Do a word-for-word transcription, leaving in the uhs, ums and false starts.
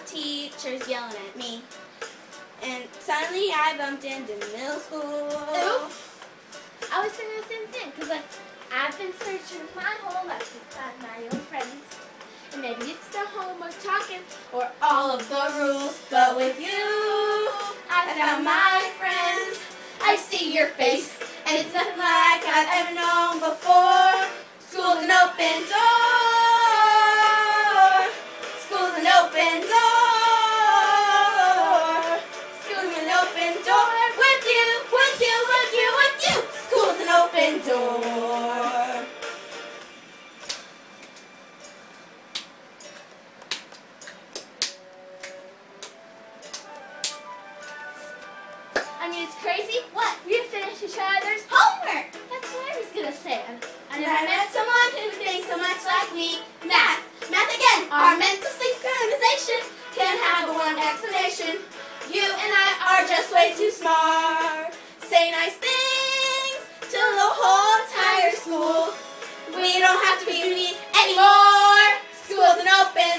teachers yelling at me. And suddenly I bumped into middle school. Oof. I was thinking the same thing, because like, I've been searching my whole life to find my own friends. And maybe it's the homework talking, or all of the rules. But with you, I found my friends. I see your face, and it's nothing like I've ever known before. School's an open door. School's an open door. School's an open door. With you, with you, with you, with you. School's an open door. I mean, it's crazy. What? We have finished each other's Homework. That's what I was gonna say. I, I And never I met someone who thinks so much like me. Math. Math again. Our mental synchronization can have one explanation. You and I are just way too smart. Say nice things to the whole entire school. We don't have to be mean anymore. School's an open